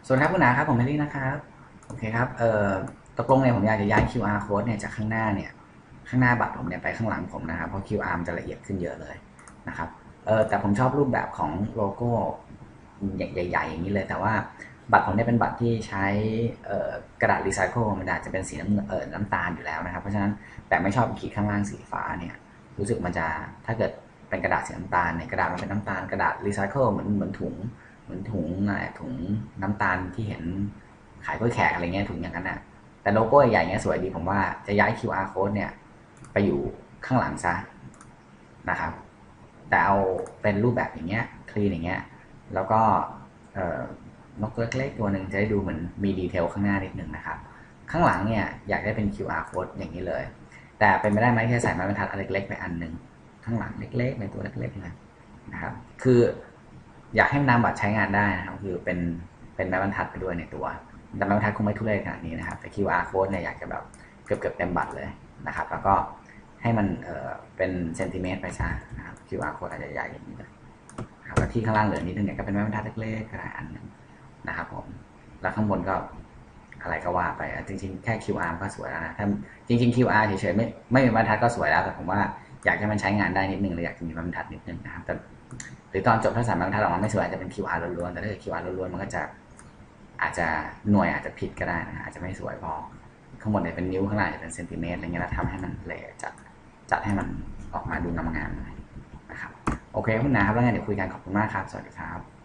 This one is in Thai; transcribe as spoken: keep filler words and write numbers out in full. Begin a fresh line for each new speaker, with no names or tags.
สวัสดีครับคุณนาครับผมเฮลี่นะครับโอเคครับเอ่อตกลงเนี่ยผมอยากจะย้าย คิว อาร์ code เนี่ยจากข้างหน้าเนี่ยข้างหน้าบัตรผมเนี่ยไปข้างหลังผมนะครับเพราะ คิว อาร์ มันจะละเอียดขึ้นเยอะเลยนะครับเออแต่ผมชอบรูปแบบของโลโก้ใหญ่ๆอย่างนี้เลยแต่ว่าบัตรผมเนี่ยเป็นบัตรที่ใช้กระดาษรีไซเคิลมันอาจจะเป็นสีน้ำเออน้ำตาลอยู่แล้วนะครับเพราะฉะนั้นแต่ไม่ชอบขีดข้างล่างสีฟ้าเนี่ยรู้สึกมันจะถ้าเกิดเป็นกระดาษสีน้ำตาลเนี่ยกระดาษมันเป็นน้ำตาลกระดาษรีไซเคิลเหมือนเหมือนถุงเหมือนถุงถุงน้ำตาลที่เห็นขายกล้วยแขกอะไรเงี้ยถุงอย่างนั้นนะแต่โลโก้ใหญ่ๆเงี้ยสวยดีผมว่าจะย้าย คิว อาร์ code เนี่ยไปอยู่ข้างหลังซะนะครับแต่เอาเป็นรูปแบบอย่างเงี้ยคลีนอย่างเงี้ยแล้วก็นกเล็กๆตัวหนึ่งจะได้ดูเหมือนมีดีเทลข้างหน้านิดหนึ่งนะครับข้างหลังเนี่ยอยากได้เป็น คิว อาร์ code อย่างนี้เลยแต่เป็นไม่ได้ไหมแค่ใส่ไม้บรรทัดอันเล็กๆไปอันหนึ่งข้างหลังเล็กๆในตัวเล็กๆเลยนะครับคืออยากให้นำบัตรใช้งานได้นะครับคือเป็นเป็นไม้บรรทัดไปด้วยในตัวแต่ไม้บรรทัดคงไม่ทุเรศขนาดนี้นะครับแต่ คิว อาร์ code เนี่ยอยากจะแบบเกือบเกือบเต็มบัตรเลยนะครับแล้วก็ให้มันเออเป็นเซนติเมตรไปซะนะครับ คิว อาร์ code อาจจะใหญ่อย่างนี้เลยครับแล้วที่ข้างล่างเหลือนิดนึงเนี่ยก็เป็นไม้บรรทัดเล็กๆก็ได้อันนึงนะครับผมแล้วข้างบนก็อะไรก็ว่าไปจริงๆแค่ คิว อาร์ ก็สวยแล้วนะถ้าจริงๆ คิว อาร์ เฉยๆไม่ไม่มีบรรทัดก็สวยแล้วแต่ผมว่าอยากให้มันใช้งานได้นิดนึงเลยอยากจะมีบรรทัดนิดนึงนะครับแต่หรือตอนจบถ้าสามบรรทัดออกมาไม่สวยอาจจะเป็น คิว อาร์ ล้วนๆแต่ถ้าเกิด คิว อาร์ ล้วนๆมันก็จะอาจจะหน่วยอาจจะผิดก็ได้นะอาจจะไม่สวยพอข้างบนเนี่ยเป็นนิ้วข้างล่างจะเป็นเซนติเมตรอะไรเงี้ยแล้วทำให้มันเลจัดจัดให้มันออกมาดูงามๆหน่อยนะครับโอเคคุณนาครับแล้วงั้นเดี๋ยวคุยกันขอบคุณมากครับสวัสดีครับ